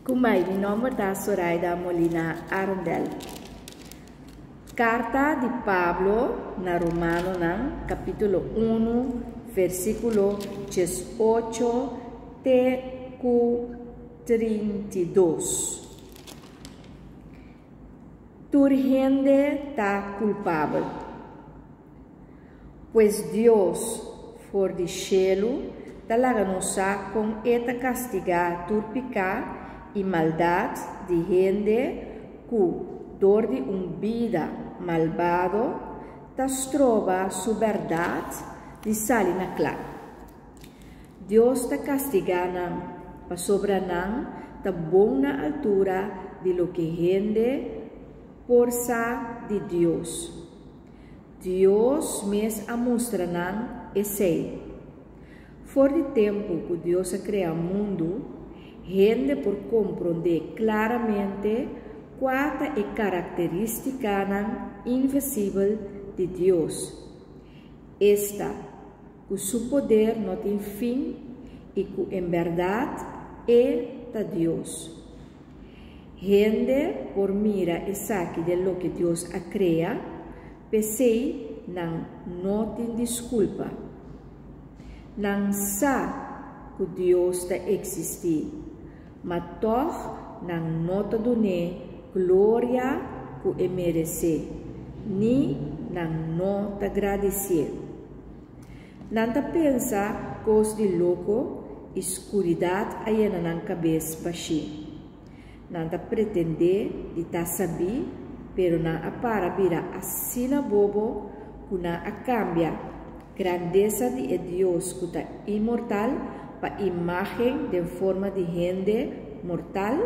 Kumai, mi nome é Zoraida Molina Arundel. Carta de Pablo na Romano, capítulo 1, versículo 18 até 32. Tu gente está culpável, pois Deus, for de cielo, talaga nos com eta castigar tu pecado e maldade de gente que, dor de vida malvado, tas trova sua verdade de sali na clara. Deus ta castigana para sobranang ta bom na altura de lo que gente força de Deus. Deus mes a mostranang esse. For de tempo que Deus a criar o mundo, gente por compreender claramente qual é a característica invisível de Deus. Esta, que seu poder não tem fim e que em verdade é de Deus. Gente por mira e saque de lo que Deus a cria, pensei não tem desculpa. Não sabe que Deus está existir. Mas toch não nota done glória que merece, nem não nota agradecer. Não ta pensa coisa de louco, escuridade aí na cabeça baixi. Não ta pretender de ta saber, pero não apara vira assim na bobo, que não a cambia grandeza de Deus que está imortal para imagem de forma de gente mortal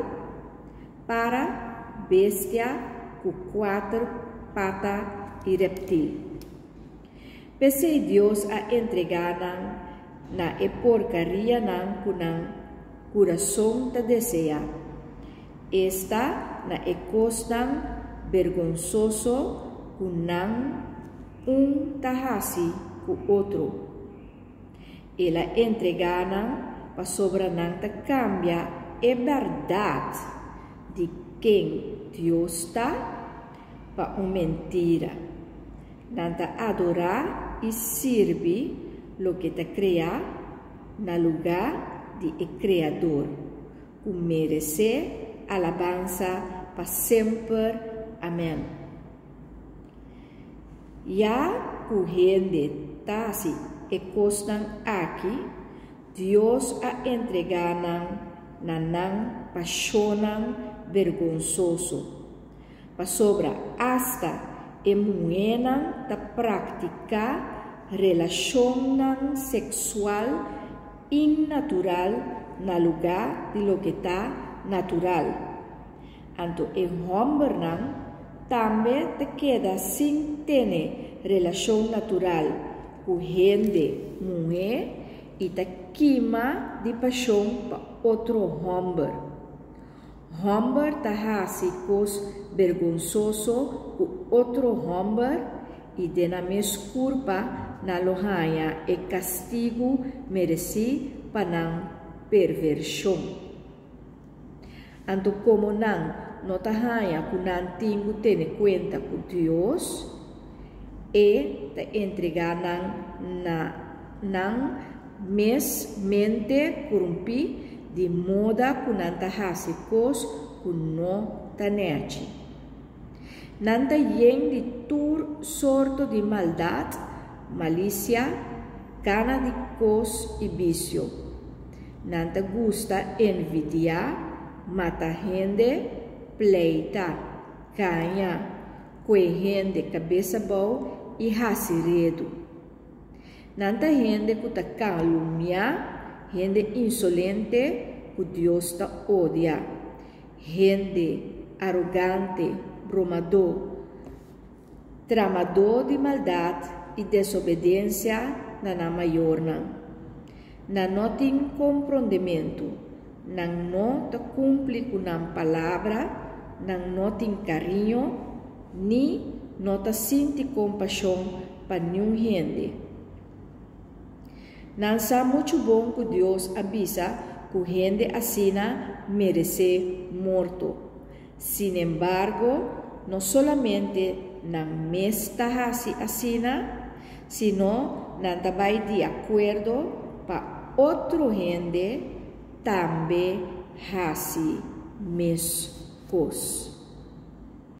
para bestia com 4 patas e reptil. Pese Deus a entregar na porcaria que o coração te deseja. Esta na coisa vergonzoso que não tahasi com outro. Ela entregana para sobrananta cambia a verdade de quem Deus está para uma mentira. Nanta adorar e servir lo que te cria na lugar de Criador, que merece alabança para sempre. Amém. Já que gente está se encostam aqui, Deus a entregaram na paixão vergonzoso, para sobra hasta emuenam da praticar relação sexual innatural na lugar de lo que está natural. Anto em homem também te queda sem ter relação natural com gente mulher e te queima de paixão para outro homem. Homem te hace coisa vergonzoso com outro homem e de na mesma culpa na lohanha e castigo mereci para não perversão. Anto como não te hanha que não tenho ter conta com Deus e te entregar na mente corrompi de modo que não te hace coisa que não te nerte. Não te yen de tur sorto de maldade, malícia, gana de coisa e vício. Não te gusta envidiar, mata gente, pleita, ganha, coi gente cabeça boa e raciredo. Nanta gente que ta calumnia, gente insolente que Deus ta odia, gente arrogante, bromador, tramador de maldade e desobediência na maior não tem compreendimento, não ta cumpre com a palavra, não tem carinho, nem não ta sente compaixão para nenhum gente. Não sabe muito bom que Deus avisa que gente asina merece morto. Sin embargo, no solamente na mesta asina, sino também de acordo para outro gente também hasi mesmo coisa.